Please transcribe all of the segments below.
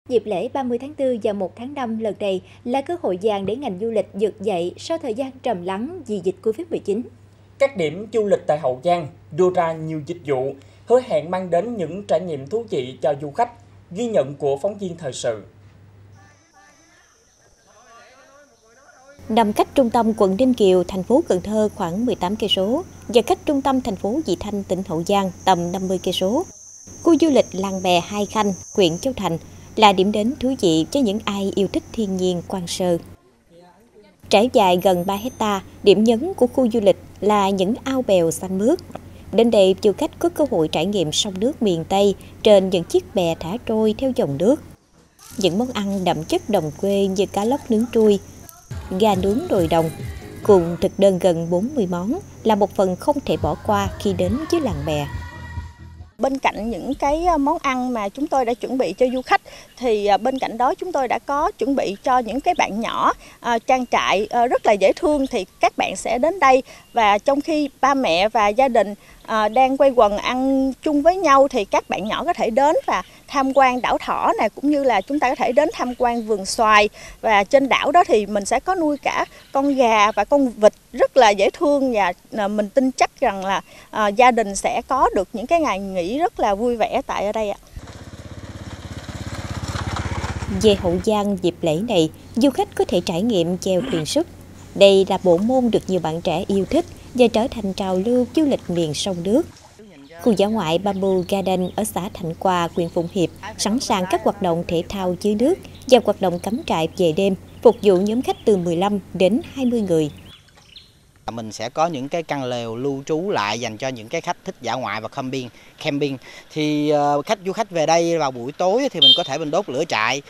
Dịp lễ 30 tháng 4 và 1 tháng 5 lần này là cơ hội vàng để ngành du lịch vực dậy sau thời gian trầm lắng vì dịch Covid-19. Các điểm du lịch tại Hậu Giang đưa ra nhiều dịch vụ, hứa hẹn mang đến những trải nghiệm thú vị cho du khách, ghi nhận của phóng viên thời sự. Nằm cách trung tâm quận Ninh Kiều, thành phố Cần Thơ khoảng 18 cây số và cách trung tâm thành phố Vị Thanh, tỉnh Hậu Giang tầm 50 cây số. Khu du lịch Làng Bè Hai Khanh, huyện Châu Thành là điểm đến thú vị cho những ai yêu thích thiên nhiên hoang sơ. Trải dài gần 3 hectare, điểm nhấn của khu du lịch là những ao bèo xanh mướt. Đến đây, du khách có cơ hội trải nghiệm sông nước miền Tây trên những chiếc bè thả trôi theo dòng nước. Những món ăn đậm chất đồng quê như cá lóc nướng trui, gà nướng đồi đồng, cùng thực đơn gần 40 món là một phần không thể bỏ qua khi đến với Làng Bè. Bên cạnh những cái món ăn mà chúng tôi đã chuẩn bị cho du khách thì bên cạnh đó chúng tôi đã có chuẩn bị cho những cái bạn nhỏ trang trại rất là dễ thương, thì các bạn sẽ đến đây và trong khi ba mẹ và gia đình đang quây quần ăn chung với nhau thì các bạn nhỏ có thể đến và tham quan đảo Thỏ này, cũng như là chúng ta có thể đến tham quan vườn xoài, và trên đảo đó thì mình sẽ có nuôi cả con gà và con vịt rất là dễ thương, và mình tin chắc rằng là gia đình sẽ có được những cái ngày nghỉ rất là vui vẻ tại ở đây ạ. Về Hậu Giang dịp lễ này, du khách có thể trải nghiệm chèo thuyền súp. Đây là bộ môn được nhiều bạn trẻ yêu thích và trở thành trào lưu du lịch miền sông nước. Khu dã ngoại Bamboo Garden ở xã Thạnh Hòa, huyện Phụng Hiệp sẵn sàng các hoạt động thể thao dưới nước và hoạt động cắm trại về đêm, phục vụ nhóm khách từ 15 đến 20 người. Mình sẽ có những cái căn lều lưu trú lại dành cho những cái khách thích dã ngoại và camping. Thì du khách về đây vào buổi tối thì mình có thể đốt lửa trại,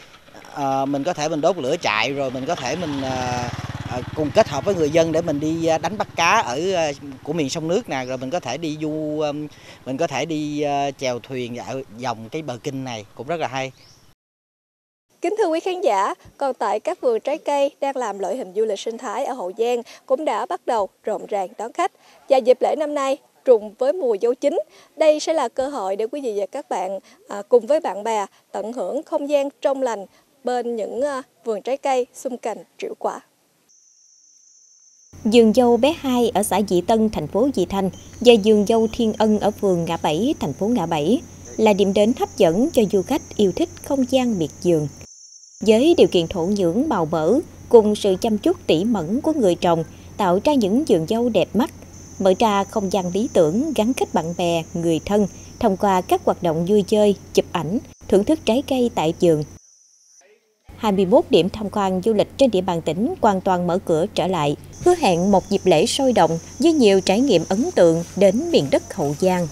rồi mình có thể cùng kết hợp với người dân để mình đi đánh bắt cá của miền sông nước nè, rồi mình có thể đi chèo thuyền ở dòng cái bờ kinh này cũng rất là hay. Kính thưa quý khán giả, còn tại các vườn trái cây đang làm loại hình du lịch sinh thái ở Hậu Giang cũng đã bắt đầu rộn ràng đón khách. Và dịp lễ năm nay trùng với mùa dâu chín, đây sẽ là cơ hội để quý vị và các bạn cùng với bạn bè tận hưởng không gian trong lành bên những vườn trái cây xung cành triệu quả. Vườn dâu Bé Hai ở xã Vị Tân, thành phố Vị Thanh và vườn dâu Thiên Ân ở phường Ngã Bảy, thành phố Ngã Bảy là điểm đến hấp dẫn cho du khách yêu thích không gian miệt vườn. Với điều kiện thổ nhưỡng màu mỡ cùng sự chăm chút tỉ mẩn của người trồng tạo ra những vườn dâu đẹp mắt, mở ra không gian lý tưởng gắn kết bạn bè, người thân thông qua các hoạt động vui chơi, chụp ảnh, thưởng thức trái cây tại vườn. 21 điểm tham quan du lịch trên địa bàn tỉnh hoàn toàn mở cửa trở lại, hứa hẹn một dịp lễ sôi động với nhiều trải nghiệm ấn tượng đến miền đất Hậu Giang.